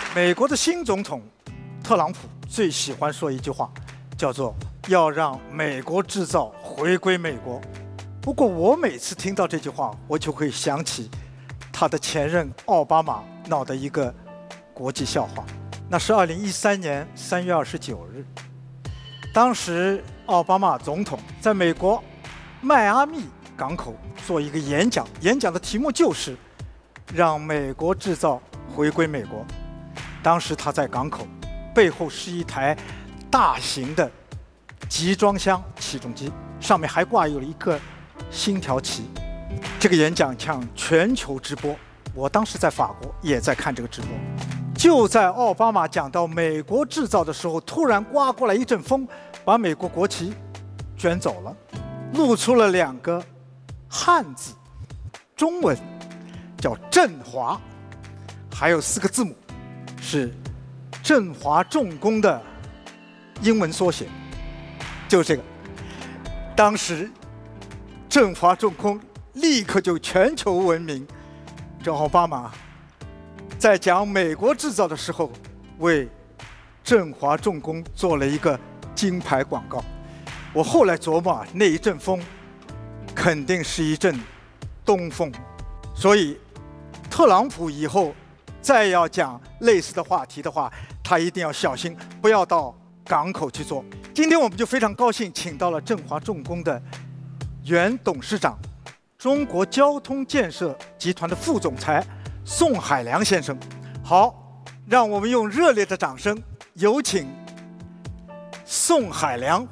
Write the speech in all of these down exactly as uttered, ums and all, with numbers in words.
美国的新总统特朗普最喜欢说一句话，叫做“要让美国制造回归美国”。不过我每次听到这句话，我就会想起他的前任奥巴马闹的一个国际笑话。那是二零一三年三月二十九日，当时奥巴马总统在美国迈阿密港口做一个演讲，演讲的题目就是让美国制造回归美国。当时他在港口，背后是一台大型的集装箱起重机，上面还挂有了一个星条旗。这个演讲向全球直播，我当时在法国也在看这个直播。就在奥巴马讲到美国制造的时候，突然刮过来一阵风，把美国国旗卷走了，露出了两个汉字，中文叫振华，还有四个字母是振华重工的英文缩写，就是这个。当时振华重工立刻就全球闻名。这奥巴马在讲美国制造的时候，为振华重工做了一个金牌广告。我后来琢磨啊，那一阵风肯定是一阵东风，所以特朗普以后再要讲类似的话题的话，他一定要小心，不要到港口去做。今天我们就非常高兴，请到了振华重工的原董事长、中国交通建设集团的副总裁宋海良先生。好，让我们用热烈的掌声有请宋海良。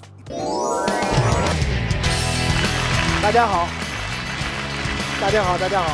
大家好，大家好，大家好。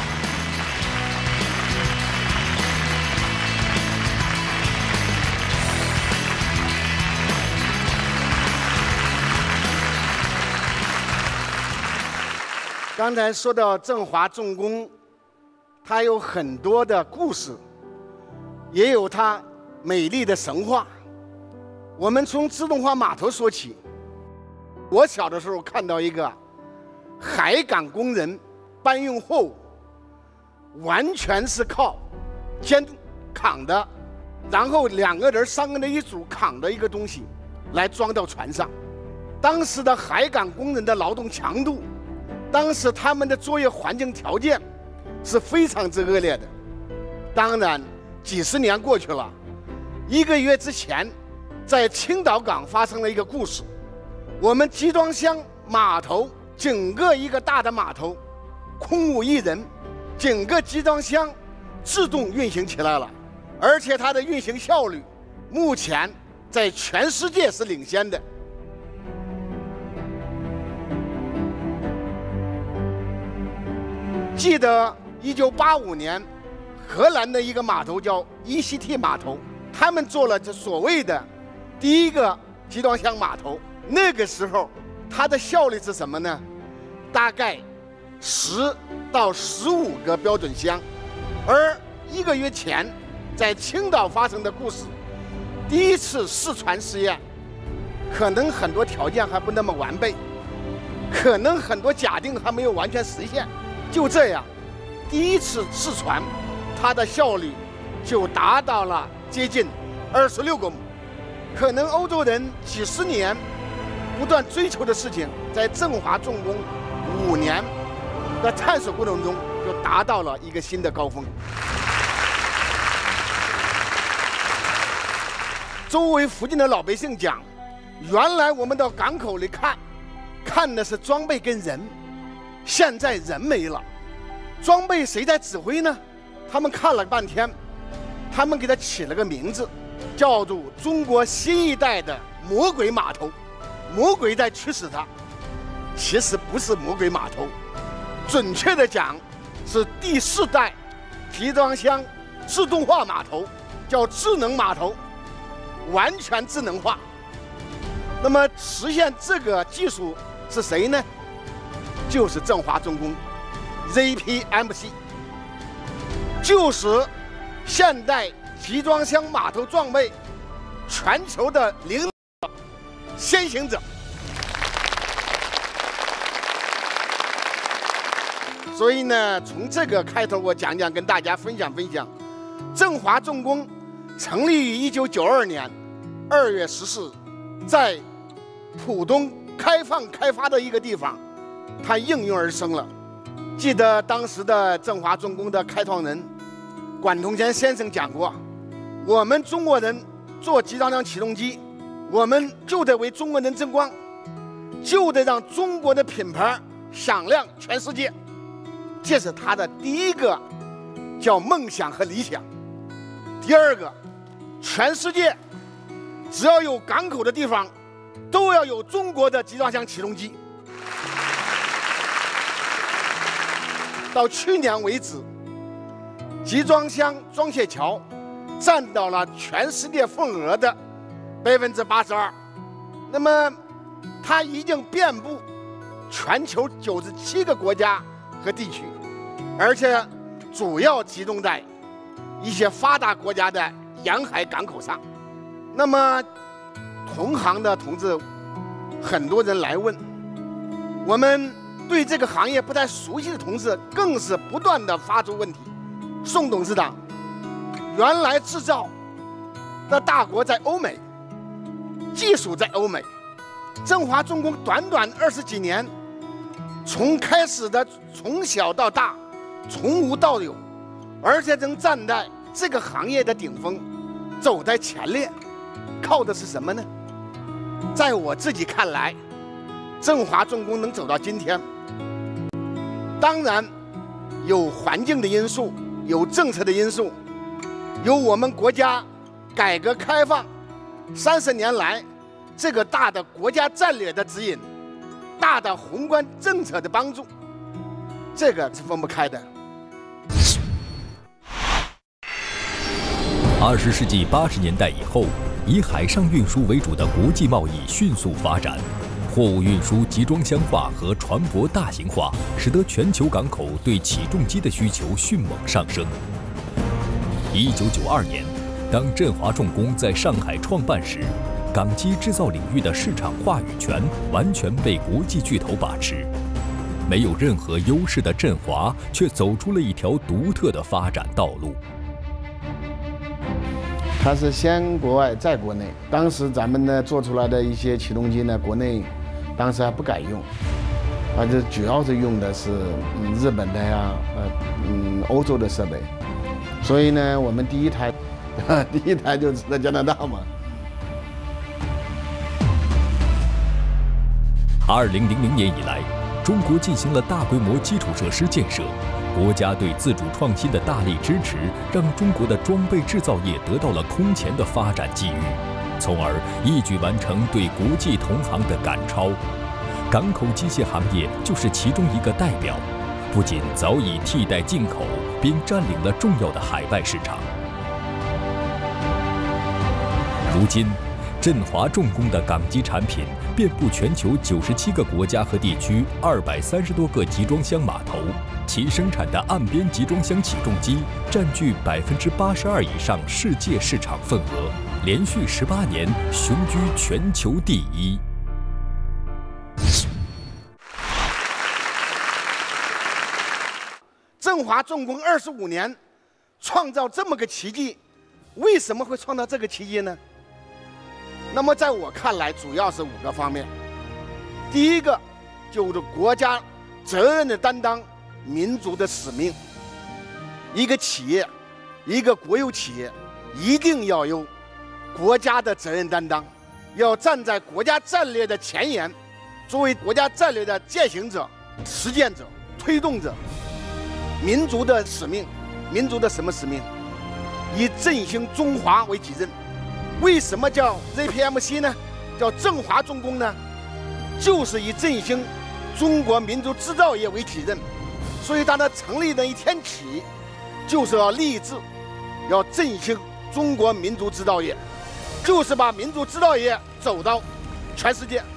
刚才说到振华重工，它有很多的故事，也有它美丽的神话。我们从自动化码头说起。我小的时候看到一个海港工人搬运货物，完全是靠肩扛的，然后两个人、三个人一组扛的一个东西来装到船上。当时的海港工人的劳动强度，当时他们的作业环境条件是非常之恶劣的。当然，几十年过去了，一个月之前，在青岛港发生了一个故事。我们集装箱码头整个一个大的码头，空无一人，整个集装箱自动运行起来了，而且它的运行效率目前在全世界是领先的。记得一九八五年，荷兰的一个码头叫 E C T 码头，他们做了这所谓的第一个集装箱码头。那个时候，它的效率是什么呢？大概十到十五个标准箱。而一个月前，在青岛发生的故事，第一次试船试验，可能很多条件还不那么完备，可能很多假定还没有完全实现。就这样，第一次试船，它的效率就达到了接近二十六个亩。可能欧洲人几十年不断追求的事情，在振华重工五年的探索过程中，就达到了一个新的高峰。周围附近的老百姓讲，原来我们到港口里看，看的是装备跟人，现在人没了，装备谁在指挥呢？他们看了半天，他们给它起了个名字，叫做中国新一代的魔鬼码头。魔鬼在驱使它，其实不是魔鬼码头，准确的讲是第四代集装箱自动化码头，叫智能码头，完全智能化。那么实现这个技术是谁呢？就是振华重工 Z P M C， 就是现代集装箱码头装备全球的领先行者。所以呢，从这个开头我讲讲，跟大家分享分享，振华重工成立于一九九二年二月十四日，在浦东开放开发的一个地方，它应运而生了。记得当时的振华重工的开创人管同贤先生讲过，我们中国人做集装箱起重机，我们就得为中国人争光，就得让中国的品牌响亮全世界。这是他的第一个叫梦想和理想。第二个，全世界只要有港口的地方，都要有中国的集装箱起重机。到去年为止，集装箱装卸桥占到了全世界份额的百分之八十二。那么，它已经遍布全球九十七个国家和地区，而且主要集中在一些发达国家的沿海港口上。那么，同行的同志，很多人来问，我们对这个行业不太熟悉的同志，更是不断的发出问题。宋董事长，原来制造的大国在欧美，技术在欧美，振华重工短短二十几年，从开始的从小到大，从无到有，而且能站在这个行业的顶峰，走在前列，靠的是什么呢？在我自己看来，振华重工能走到今天，当然有环境的因素，有政策的因素，有我们国家改革开放三十年来这个大的国家战略的指引，大的宏观政策的帮助，这个是分不开的。 二十世纪八十年代以后，以海上运输为主的国际贸易迅速发展，货物运输集装箱化和船舶大型化，使得全球港口对起重机的需求迅猛上升。一九九二年，当振华重工在上海创办时，港机制造领域的市场话语权完全被国际巨头把持，没有任何优势的振华却走出了一条独特的发展道路。 它是先国外再国内，当时咱们呢做出来的一些起重机呢，国内当时还不敢用，而且主要是用的是嗯日本的呀，呃嗯欧洲的设备，所以呢我们第一台，第一台就是在加拿大嘛。 二零零零年以来，中国进行了大规模基础设施建设。国家对自主创新的大力支持，让中国的装备制造业得到了空前的发展机遇，从而一举完成对国际同行的赶超。港口机械行业就是其中一个代表，不仅早已替代进口，并占领了重要的海外市场。如今，振华重工的港机产品遍布全球九十七个国家和地区，二百三十多个集装箱码头。其生产的岸边集装箱起重机占据百分之八十二以上世界市场份额，连续十八年雄居全球第一。 振华重工二十五年，创造这么个奇迹，为什么会创造这个奇迹呢？那么在我看来，主要是五个方面。第一个就是国家责任的担当。民族的使命，一个企业，一个国有企业，一定要有国家的责任担当，要站在国家战略的前沿，作为国家战略的践行者、实践者、推动者。民族的使命，民族的什么使命？以振兴中华为己任。为什么叫 Z P M C 呢？叫振华重工呢？就是以振兴中国民族制造业为己任。所以，当它成立那一天起，就是要立志，要振兴中国民族制造业，就是把民族制造业走到全世界。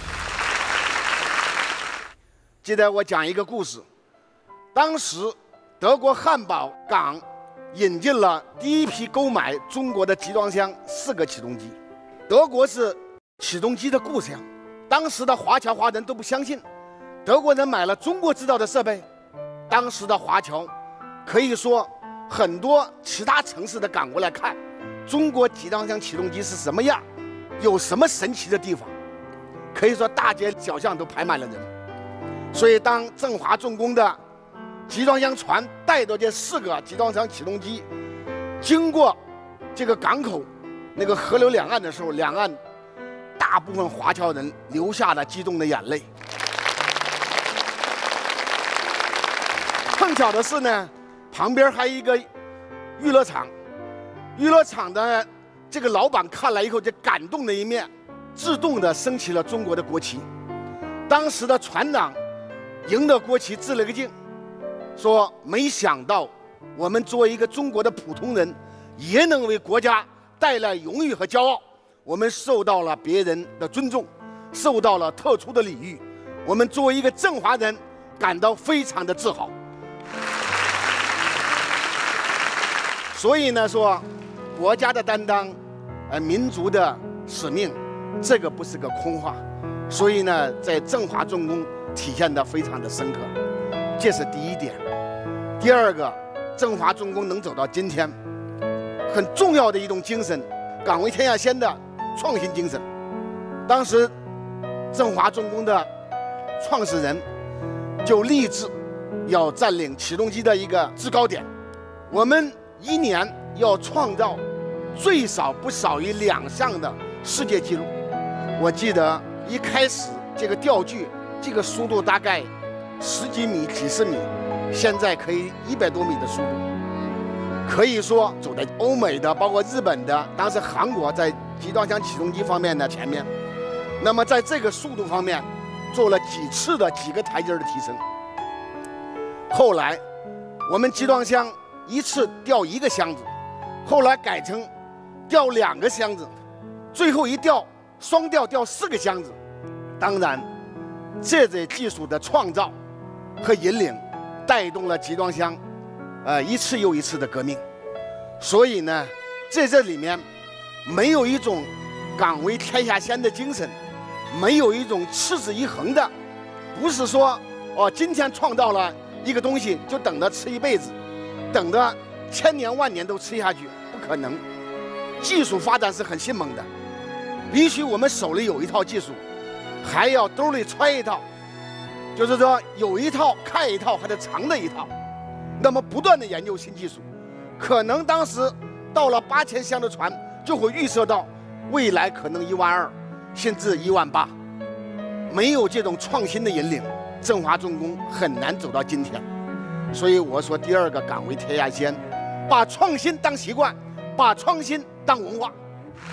记得我讲一个故事，当时德国汉堡港引进了第一批购买中国的集装箱四个起重机，德国是起重机的故乡，当时的华侨华人都不相信，德国人买了中国制造的设备。当时的华侨可以说很多其他城市的赶过来看， 中国集装箱起重机是什么样，有什么神奇的地方，可以说大街小巷都排满了人。所以当振华重工的集装箱船带着这四个集装箱起重机经过这个港口那个河流两岸的时候，两岸大部分华侨人流下了激动的眼泪。碰巧的是呢，旁边还有一个娱乐场，娱乐场的这个老板看了以后，就感动的一面，自动的升起了中国的国旗。当时的船长迎着国旗致了个敬，说：“没想到我们作为一个中国的普通人，也能为国家带来荣誉和骄傲。我们受到了别人的尊重，受到了特殊的礼遇。我们作为一个振华人，感到非常的自豪。”所以呢，说国家的担当，呃，民族的使命，这个不是个空话。所以呢，在振华重工体现得非常的深刻，这是第一点。第二个，振华重工能走到今天，很重要的一种精神，敢为天下先的创新精神。当时，振华重工的创始人就立志要占领起重机的一个制高点，我们一年要创造最少不少于两项的世界纪录。我记得一开始这个吊具，这个速度大概十几米、几十米，现在可以一百多米的速度，可以说走在欧美的，包括日本的，当时韩国在集装箱起重机方面的前面。那么在这个速度方面，做了几次的几个台阶的提升。后来，我们集装箱一次吊一个箱子，后来改成吊两个箱子，最后一吊双吊吊四个箱子。当然，这些技术的创造和引领，带动了集装箱，呃，一次又一次的革命。所以呢，在这里面，没有一种敢为天下先的精神，没有一种持之以恒的，不是说哦，今天创造了一个东西就等着吃一辈子，等着千年万年都吃下去，不可能。技术发展是很迅猛的，必须我们手里有一套技术，还要兜里揣一套，就是说有一套看一套，还得藏着一套。那么不断的研究新技术，可能当时到了八千箱的船，就会预测到未来可能一万二，甚至一万八。没有这种创新的引领，振华重工很难走到今天。所以我说，第二个敢为天下先，把创新当习惯，把创新当文化。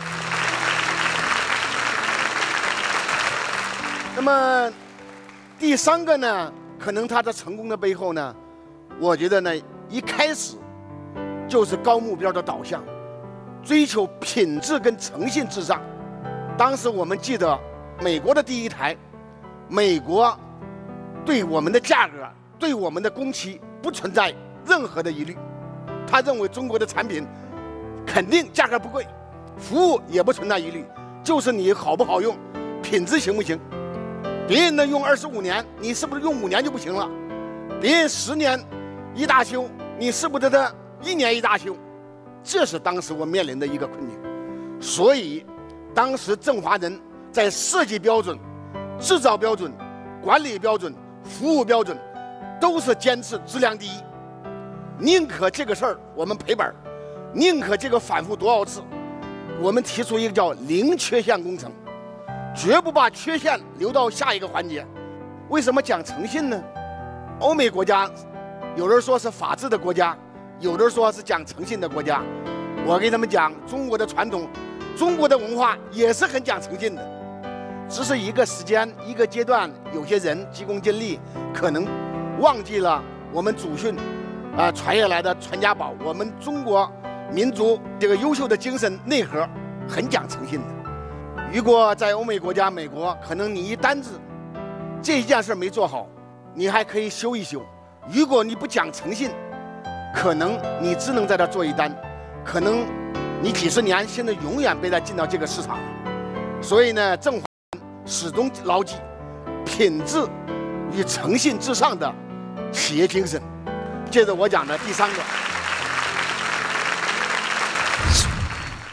那么第三个呢，可能它的成功的背后呢，我觉得呢，一开始就是高目标的导向，追求品质跟诚信至上。当时我们记得美国的第一台，美国对我们的价格、对我们的工期不存在任何的疑虑，他认为中国的产品肯定价格不贵，服务也不存在疑虑，就是你好不好用，品质行不行。别人能用二十五年，你是不是用五年就不行了？别人十年一大修，你是不是得一年一大修？这是当时我面临的一个困境。所以当时振华人在设计标准、制造标准、管理标准、服务标准，都是坚持质量第一，宁可这个事儿我们赔本，宁可这个反复多少次。我们提出一个叫零缺陷工程，绝不把缺陷留到下一个环节。为什么讲诚信呢？欧美国家有人说是法治的国家，有人说是讲诚信的国家。我跟他们讲，中国的传统，中国的文化也是很讲诚信的，只是一个时间一个阶段，有些人急功近利，可能忘记了我们祖训啊、呃、传下来的传家宝。我们中国民族这个优秀的精神内核很讲诚信的。如果在欧美国家、美国，可能你一单子这一件事没做好，你还可以修一修。如果你不讲诚信，可能你只能在这做一单，可能你几十年现在永远被他进到这个市场。所以呢，振华始终牢记品质与诚信至上的企业精神。接着我讲的第三个，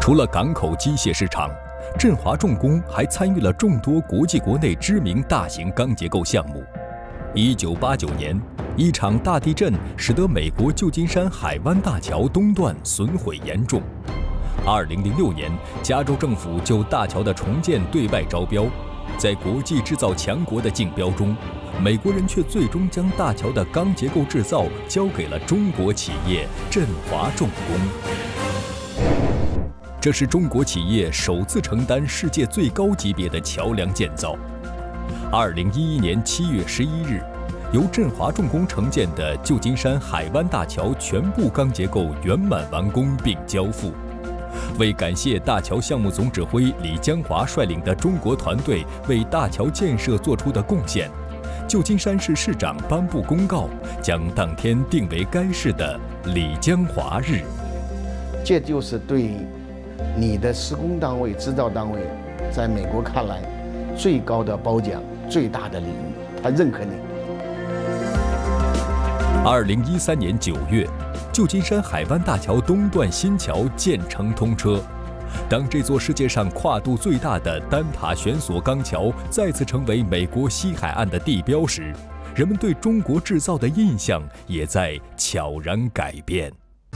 除了港口机械市场，振华重工还参与了众多国际国内知名大型钢结构项目。一九八九年，一场大地震使得美国旧金山海湾大桥东段损毁严重。二零零六年，加州政府就大桥的重建对外招标，在国际制造强国的竞标中，美国人却最终将大桥的钢结构制造交给了中国企业振华重工。这是中国企业首次承担世界最高级别的桥梁建造。二零一一年七月十一日，由振华重工承建的旧金山海湾大桥全部钢结构圆满完工并交付。为感谢大桥项目总指挥李江华率领的中国团队为大桥建设做出的贡献，旧金山市市长颁布公告，将当天定为该市的李江华日。 这就是对你的施工单位、制造单位，在美国看来最高的褒奖、最大的礼遇，他认可你。 二零一三年九月，旧金山海湾大桥东段新桥建成通车。当这座世界上跨度最大的单塔悬索钢桥再次成为美国西海岸的地标时，人们对中国制造的印象也在悄然改变。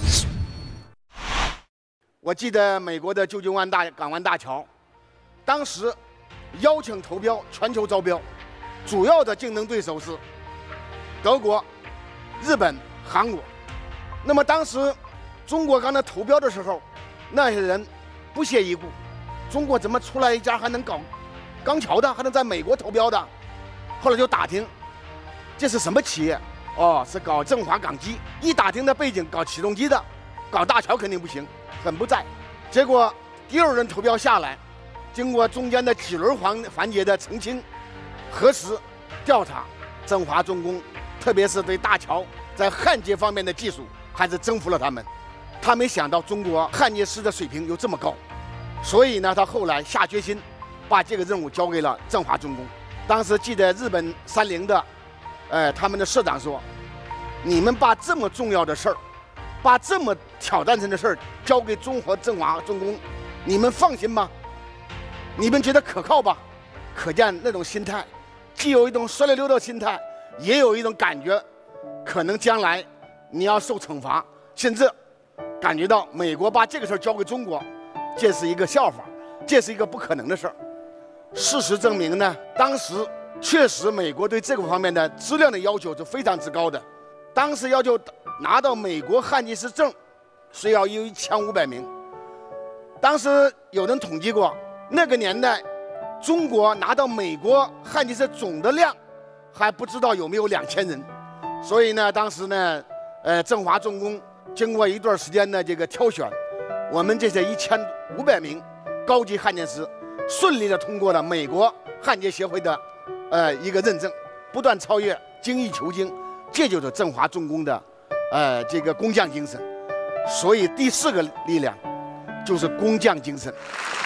我记得美国的旧金湾大港湾大桥，当时邀请投标，全球招标，主要的竞争对手是德国、日本、韩国。那么当时中国刚才投标的时候，那些人不屑一顾，中国怎么出来一家还能搞钢桥的，还能在美国投标的？后来就打听，这是什么企业？哦，是搞振华港机。一打听的背景，搞起重机的，搞大桥肯定不行，很不在。结果第二轮投标下来，经过中间的几轮环环节的澄清、核实、调查，振华重工，特别是对大桥在焊接方面的技术，还是征服了他们。他没想到中国焊接师的水平有这么高，所以呢，他后来下决心把这个任务交给了振华重工。当时记得日本三菱的，呃，他们的社长说：“你们把这么重要的事儿，把这么挑战性的事儿交给中国振华重工，你们放心吗？你们觉得可靠吧？”可见那种心态，既有一种酸溜溜的心态，也有一种感觉，可能将来你要受惩罚，甚至感觉到美国把这个事儿交给中国，这是一个笑话，这是一个不可能的事儿。事实证明呢，当时确实美国对这个方面的质量的要求是非常之高的。当时要求拿到美国焊接师证，需要有一千五百名。当时有人统计过，那个年代中国拿到美国焊接师总的量还不知道有没有两千人。所以呢，当时呢，呃，振华重工经过一段时间的这个挑选，我们这些一千五百名高级焊接师顺利的通过了美国焊接协会的呃一个认证，不断超越，精益求精，这就是振华重工的呃这个工匠精神。所以第四个力量就是工匠精神。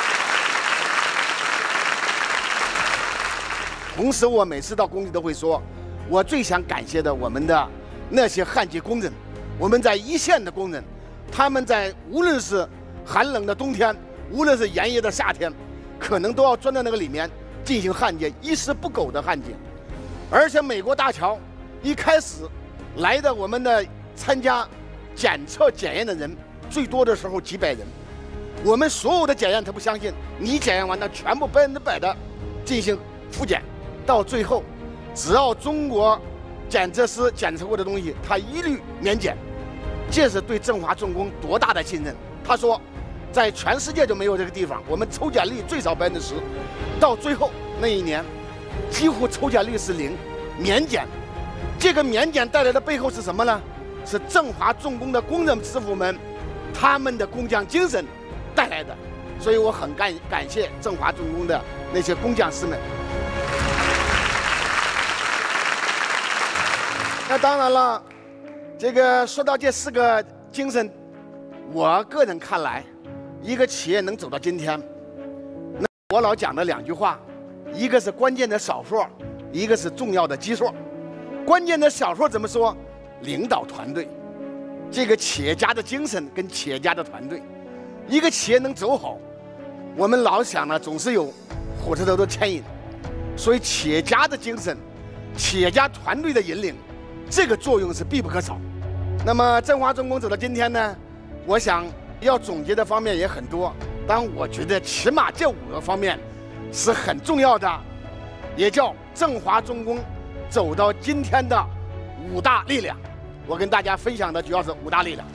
同时，我每次到工地都会说，我最想感谢的我们的那些焊接工人，我们在一线的工人，他们在无论是寒冷的冬天，无论是炎热的夏天，可能都要钻在那个里面进行焊接，一丝不苟的焊接。而且美国大桥一开始来的我们的参加检测检验的人最多的时候几百人，我们所有的检验他不相信，你检验完了全部百分之百的进行复检，到最后只要中国检测师检测过的东西，他一律免检。这是对振华重工多大的信任。他说在全世界就没有这个地方，我们抽检率最少百分之十，到最后那一年几乎抽检率是零，免检。这个免检带来的背后是什么呢？是振华重工的工人师傅们他们的工匠精神带来的。所以我很感感谢振华重工的那些工匠师们。那当然了，这个说到这四个精神，我个人看来，一个企业能走到今天，那我老讲的两句话，一个是关键的少数，一个是重要的基数。关键的少数怎么说？领导团队，这个企业家的精神跟企业家的团队。 一个企业能走好，我们老想呢，总是有火车头的牵引，所以企业家的精神，企业家团队的引领，这个作用是必不可少。那么振华重工走到今天呢，我想要总结的方面也很多，但我觉得起码这五个方面是很重要的，也叫振华重工走到今天的五大力量。我跟大家分享的主要是五大力量。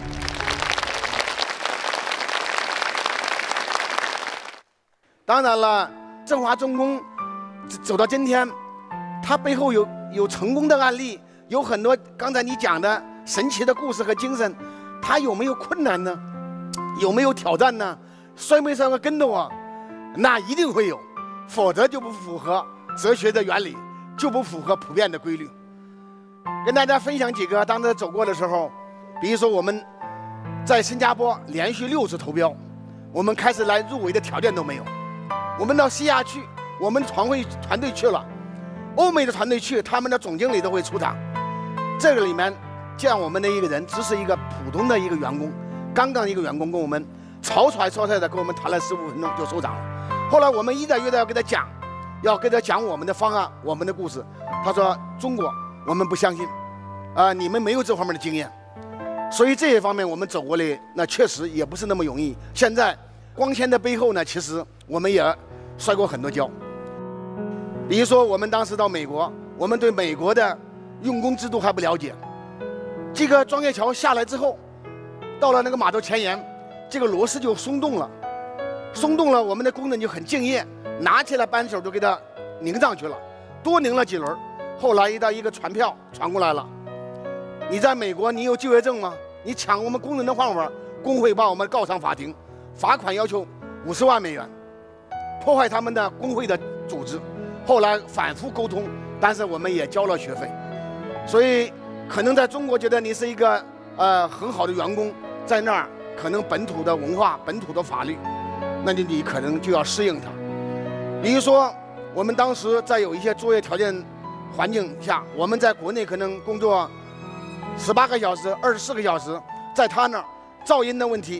当然了，振华重工走到今天，它背后有有成功的案例，有很多刚才你讲的神奇的故事和精神。它有没有困难呢？有没有挑战呢？摔没摔个跟头啊？那一定会有，否则就不符合哲学的原理，就不符合普遍的规律。跟大家分享几个当时走过的时候，比如说我们在新加坡连续六次投标，我们开始来入围的条件都没有。我们到西亚去，我们团会团队去了，欧美的团队去，他们的总经理都会出场。这个里面见我们的一个人，只是一个普通的一个员工，刚刚一个员工跟我们草率草率的跟我们谈了十五分钟就收场了。后来我们一再约的要跟他讲，要跟他讲我们的方案，我们的故事。他说中国我们不相信，啊、呃，你们没有这方面的经验，所以这些方面我们走过来，那确实也不是那么容易。现在光鲜的背后呢，其实我们也摔过很多跤。比如说我们当时到美国，我们对美国的用工制度还不了解。这个庄月桥下来之后，到了那个码头前沿，这个螺丝就松动了，松动了，我们的工人就很敬业，拿起来扳手就给它拧上去了，多拧了几轮。后来一到一个传票传过来了，你在美国你有就业证吗？你抢我们工人的饭碗，工会把我们告上法庭，罚款要求五十万美元，破坏他们的工会的组织。后来反复沟通，但是我们也交了学费。所以可能在中国觉得你是一个呃很好的员工，在那儿可能本土的文化、本土的法律，那你你可能就要适应它。比如说我们当时在有一些作业条件环境下，我们在国内可能工作十八个小时、二十四个小时，在他那儿噪音的问题。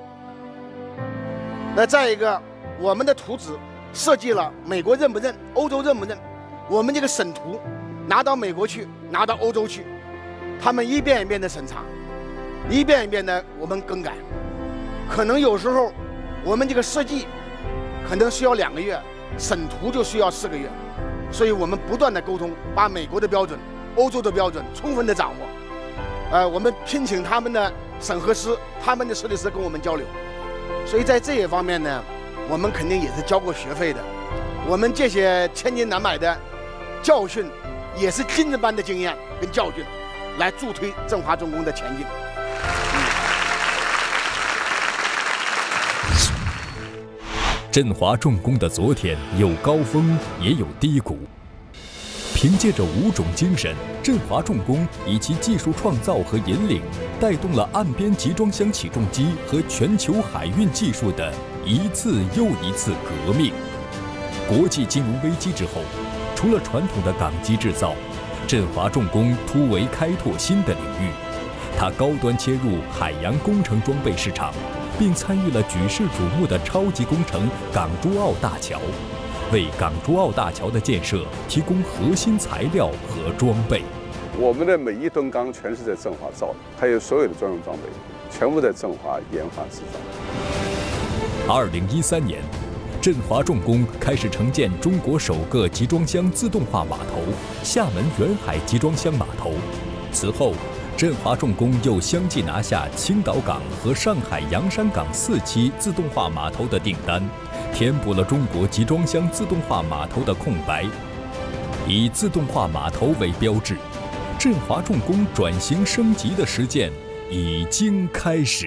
那再一个，我们的图纸设计了，美国认不认，欧洲认不认？我们这个审图拿到美国去，拿到欧洲去，他们一遍一遍的审查，一遍一遍的我们更改。可能有时候我们这个设计可能需要两个月，审图就需要四个月。所以我们不断的沟通，把美国的标准、欧洲的标准充分的掌握。呃，我们聘请他们的审核师、他们的设计师跟我们交流。所以在这些方面呢，我们肯定也是交过学费的。我们这些千金难买的教训，也是金子般的经验跟教训，来助推振华重工的前进。 振华重工的昨天有高峰也有低谷，凭借着五种精神，振华重工以其技术创造和引领，带动了岸边集装箱起重机和全球海运技术的一次又一次革命。国际金融危机之后，除了传统的港机制造，振华重工突围开拓新的领域，它高端切入海洋工程装备市场，并参与了举世瞩目的超级工程港珠澳大桥，为港珠澳大桥的建设提供核心材料和装备。 我们的每一吨钢全是在振华造的，还有所有的专用装备，全部在振华研发制造。 二零一三年，振华重工开始承建中国首个集装箱自动化码头——厦门远海集装箱码头。此后，振华重工又相继拿下青岛港和上海洋山港四期自动化码头的订单，填补了中国集装箱自动化码头的空白。以自动化码头为标志，振华重工转型升级的实践已经开始。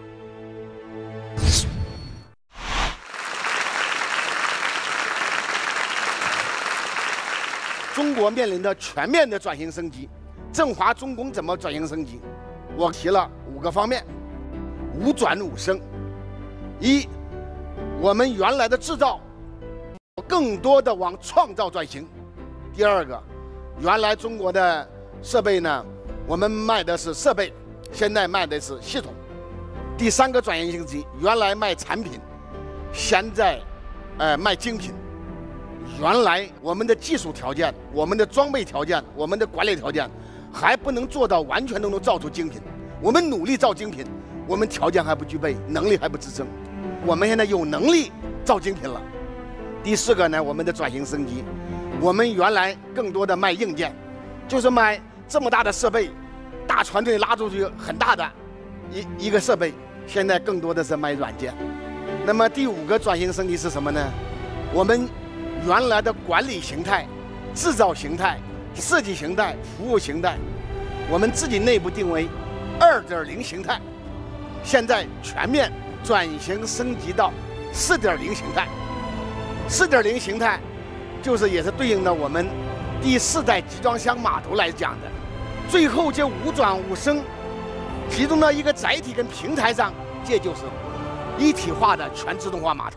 中国面临的全面的转型升级，振华重工怎么转型升级？我提了五个方面，五转五升。一，我们原来的制造更多的往创造转型。第二个，原来中国的设备呢，我们卖的是设备，现在卖的是系统。 第三个转型升级，原来卖产品，现在，呃，卖精品。原来我们的技术条件、我们的装备条件、我们的管理条件，还不能做到完全都能造出精品。我们努力造精品，我们条件还不具备，能力还不支撑。我们现在有能力造精品了。第四个呢，我们的转型升级，我们原来更多的卖硬件，就是卖这么大的设备，大船队拉出去很大的一一个设备，现在更多的是卖软件。那么第五个转型升级是什么呢？我们原来的管理形态、制造形态、设计形态、服务形态，我们自己内部定为 二点零 形态，现在全面转型升级到 四点零 形态。四点零 形态就是也是对应的我们第四代集装箱码头来讲的，最后这五转五升集中到一个载体跟平台上，这就是一体化的全自动化码头。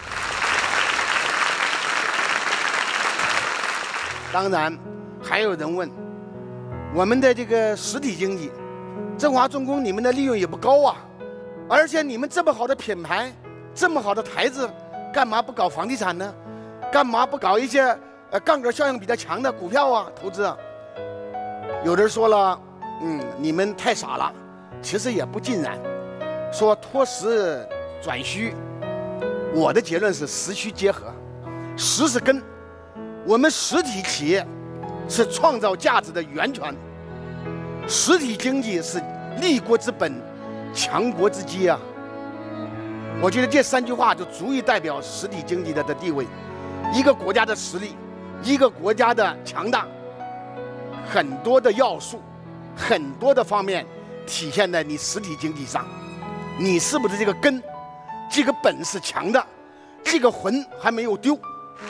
当然，还有人问，我们的这个实体经济，振华重工你们的利润也不高啊，而且你们这么好的品牌，这么好的台子，干嘛不搞房地产呢？干嘛不搞一些呃杠杆效应比较强的股票啊投资啊？有人说了，嗯，你们太傻了，其实也不尽然。说脱实转虚，我的结论是实虚结合，实是根。我们实体企业是创造价值的源泉，实体经济是立国之本、强国之基啊！我觉得这三句话就足以代表实体经济的的地位。一个国家的实力，一个国家的强大，很多的要素，很多的方面体现在你实体经济上。你是不是这个根，这个本是强的，这个魂还没有丢？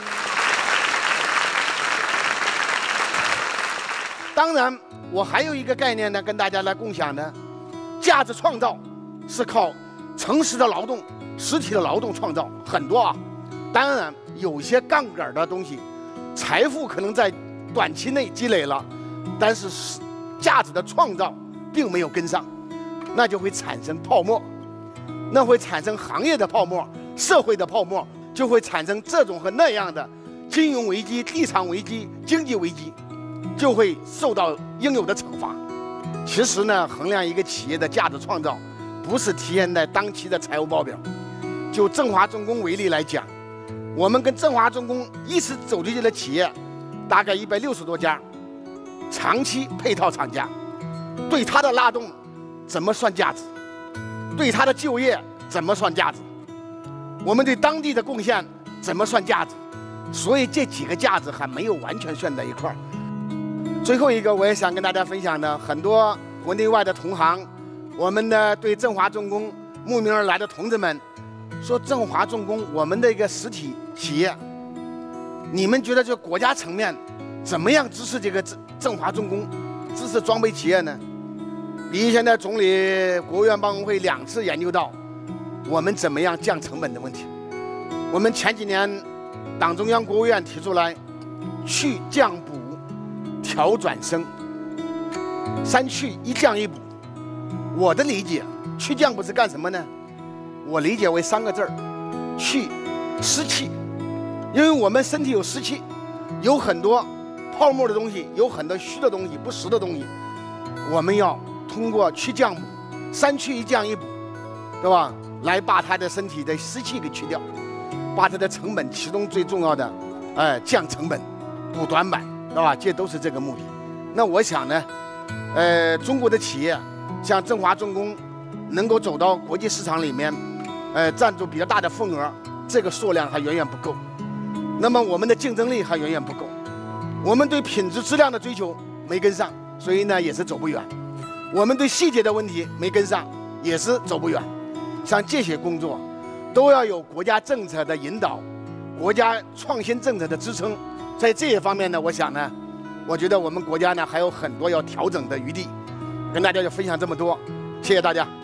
当然，我还有一个概念呢，跟大家来共享的，价值创造是靠诚实的劳动、实体的劳动创造很多啊。当然，有些杠杆的东西，财富可能在短期内积累了，但是价值的创造并没有跟上，那就会产生泡沫，那会产生行业的泡沫、社会的泡沫，就会产生这种和那样的金融危机、地产危机、经济危机。就会受到应有的惩罚。其实呢，衡量一个企业的价值创造，不是体现在当期的财务报表。就振华重工为例来讲，我们跟振华重工一起走进去的企业，大概一百六十多家，长期配套厂家，对它的拉动怎么算价值？对它的就业怎么算价值？我们对当地的贡献怎么算价值？所以这几个价值还没有完全算在一块儿。最后一个，我也想跟大家分享的，很多国内外的同行，我们的对振华重工慕名而来的同志们，说振华重工我们的一个实体企业，你们觉得这国家层面怎么样支持这个振振华重工，支持装备企业呢？李现在总理、国务院办公会两次研究到，我们怎么样降成本的问题。我们前几年，党中央、国务院提出来，去降补。调转升，三去一降一补。我的理解，去降补是干什么呢？我理解为三个字儿：去湿气。因为我们身体有湿气，有很多泡沫的东西，有很多虚的东西、不实的东西，我们要通过去降补，三去一降一补，对吧？来把它的身体的湿气给去掉，把它的成本，其中最重要的，哎，降成本，补短板。对吧？这都是这个目的。那我想呢，呃，中国的企业像振华重工，能够走到国际市场里面，呃，占住比较大的份额，这个数量还远远不够。那么我们的竞争力还远远不够，我们对品质质量的追求没跟上，所以呢也是走不远。我们对细节的问题没跟上，也是走不远。像这些工作，都要有国家政策的引导，国家创新政策的支撑。在这一方面呢，我想呢，我觉得我们国家呢还有很多要调整的余地，跟大家就分享这么多，谢谢大家。